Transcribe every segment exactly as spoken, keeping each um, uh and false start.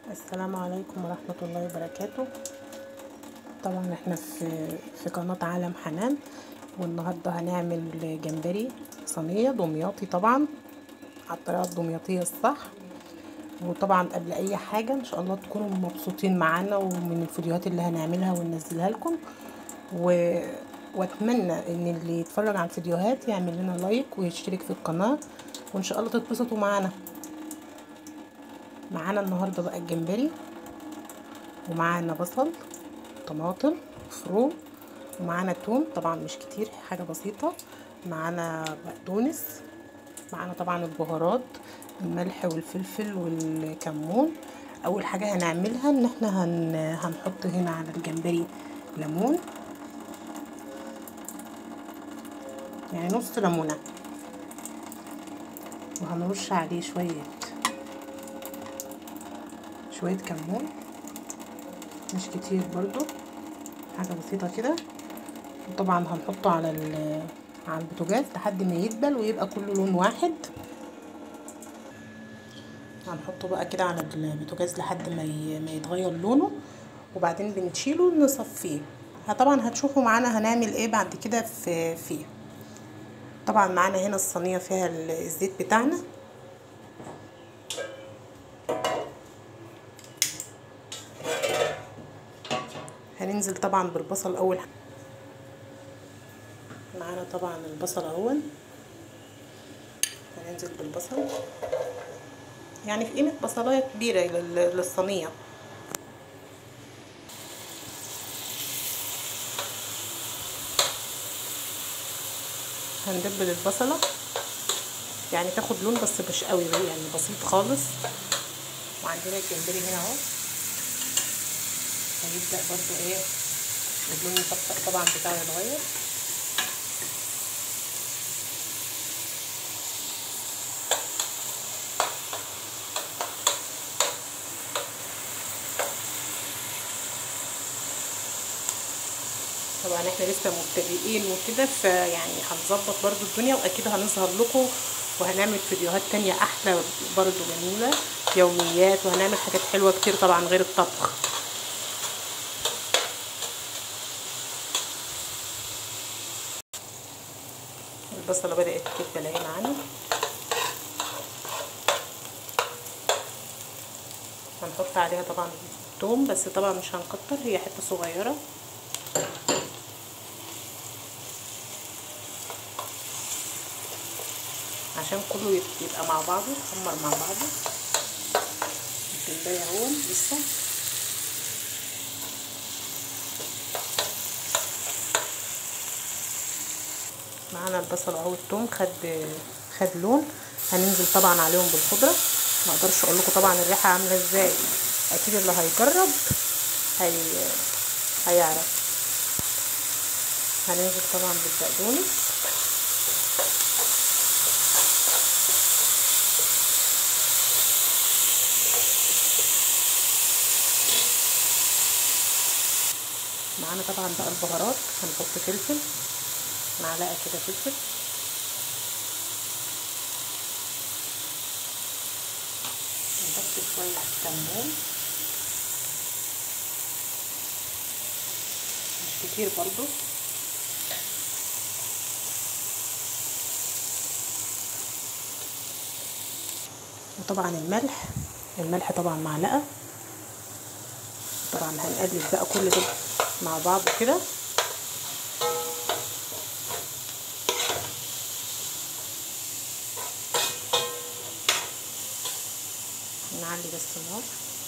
السلام عليكم ورحمة الله وبركاته. طبعا احنا في في قناة عالم حنان، والنهاردة هنعمل جمبري صينية دمياطي، طبعا على الطريقة الدمياطية الصح. وطبعا قبل اي حاجة ان شاء الله تكونوا مبسوطين معانا ومن الفيديوهات اللي هنعملها وننزلها لكم، و... واتمنى ان اللي يتفرج على الفيديوهات يعمل لنا لايك ويشترك في القناة، وان شاء الله تتبسطوا معانا. معانا النهارده بقى الجمبري، ومعانا بصل، طماطم مفروم، ومعانا توم طبعا مش كتير، حاجه بسيطه. معانا بقدونس، معانا طبعا البهارات، الملح والفلفل والكمون. اول حاجه هنعملها ان احنا هن... هنحط هنا على الجمبري ليمون، يعني نص ليمونه، وهنرش عليه شويه شويه كمون، مش كتير برضو، حاجه بسيطه كده. وطبعا هنحطه على على البوتاجاز لحد ما يدبل ويبقى كله لون واحد. هنحطه بقى كده على البوتاجاز لحد ما ما يتغير لونه، وبعدين بنشيله نصفيه. طبعا هتشوفوا معانا هنعمل ايه بعد كده في فيه. طبعا معانا هنا الصينيه فيها الزيت بتاعنا، هننزل طبعا بالبصل اول حاجه. معانا طبعا البصل اهون، هننزل بالبصل يعني في قيمه بصلايه كبيره للصينيه. هندبل البصله يعني تاخد لون بس مش قوي، يعني بسيط خالص. وعندنا الجمبري هنا اهو، هيبدا برضو ايه اللون المطبق طبعا بتاعه يتغير. طبعا احنا لسه مبتدئين وكده، فيعني هنظبط برضو الدنيا، واكيد هنظهر لكم وهنعمل فيديوهات تانية احلى برضو جميلة، يوميات، وهنعمل حاجات حلوة كتير طبعا غير الطبخ. البصلة بدأت تدبل اهي معانا، هنحط عليها طبعا توم، بس طبعا مش هنكتر، هي حتة صغيرة. عشان كله يبقى مع بعضه، يتخمر مع بعضه. الجمبري اهو لسه معانا البصل اهو، الثوم خد خد لون. هننزل طبعا عليهم بالخضره، ما اقدرش اقول لكم طبعا الريحه عامله ازاي، اكيد اللي هيجرب هي هيعرف. هننزل طبعا بالبقدونس، معانا طبعا بقى البهارات. هنحط فلفل، معلقه كده فلفل، نحط شويه كمون مش كتير برضو، وطبعا الملح الملح طبعا معلقه. طبعا هنقلب بقى كل ده مع بعض كده. نعلي بس النار.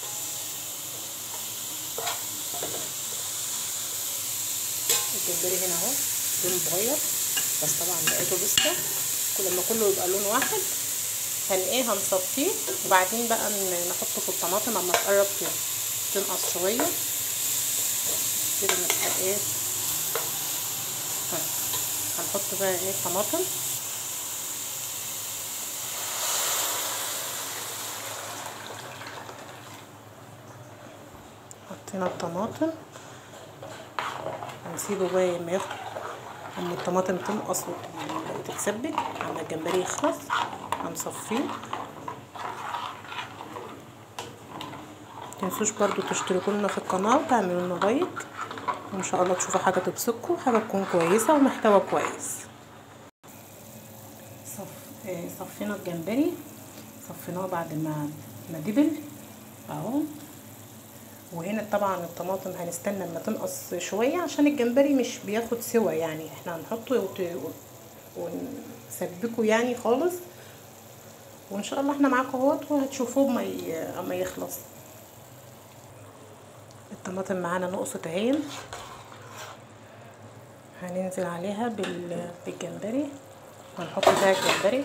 الجمبري هنا اهو لونه اتغير، بس طبعا لقيته لسه. كل ما كله يبقى لون واحد هن ايه هنصفيه، وبعدين بقى نحطه في الطماطم اما تقرب كده تنقص شويه كده، نبقى ايه هنحط بقى ايه طماطم. حطينا الطماطم، هنسيبه بقى ما ياخد اما الطماطم تنقص وتتسبك، اما الجمبري يخلص هنصفيه. متنسوش برضو تشتركوا لنا في القناه وتعملوا لنا لايك، وان شاء الله تشوفوا حاجه تبسطكم، حاجه تكون كويسه ومحتوى كويس. صف آه صفينا الجمبري، صفيناه بعد ما ما دبل اهو. وهنا طبعا الطماطم هنستنى لما تنقص شويه عشان الجمبري مش بياخد سوا، يعني احنا هنحطه ونسبكه يعني خالص، وان شاء الله احنا معاكم اهوت وهتشوفوه ما اما يخلص. الطماطم معانا نقصت عين، هننزل عليها بالجمبري وهنحط فيها الجمبري.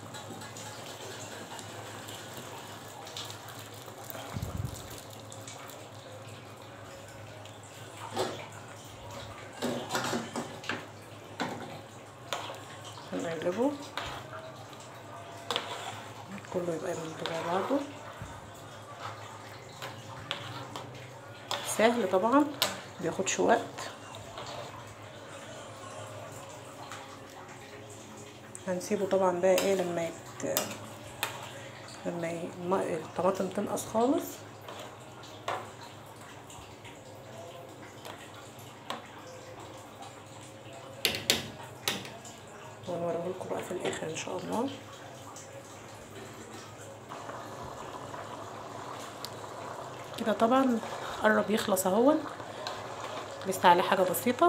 هنقلبه كله يبقى من بعضه، سهل طبعا بياخدش وقت. هنسيبه طبعا بقى ايه لما يت... لما ي... الطماطم تنقص خالص. ونوريه لكم بقى في الاخر ان شاء الله. كده طبعا قرب يخلص اهو، لسه عليه حاجه بسيطه.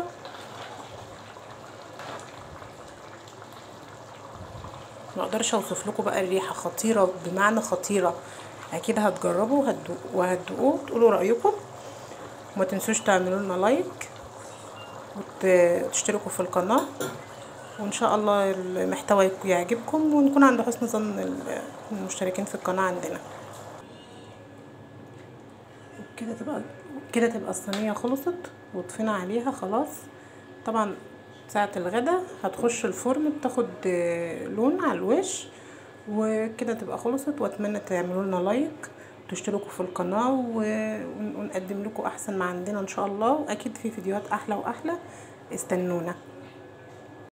ما اقدرش اوصف لكم بقى الريحه خطيره، بمعنى خطيره. اكيد هتجربوا وهتدوقوه تقولوا رايكم. وما تنسوش تعملوا لنا لايك وتشتركوا في القناه، وان شاء الله المحتوى يعجبكم ونكون عند حسن ظن المشتركين في القناه عندنا. كده تبقى كده تبقى الصينيه خلصت وطفينا عليها خلاص. طبعا ساعة الغدا هتخش الفرن بتاخد لون على الوش، وكده تبقى خلصت. واتمنى تعملوا لنا لايك وتشتركوا في القناه ونقدم لكم احسن ما عندنا ان شاء الله، واكيد في فيديوهات احلى واحلى. استنونا.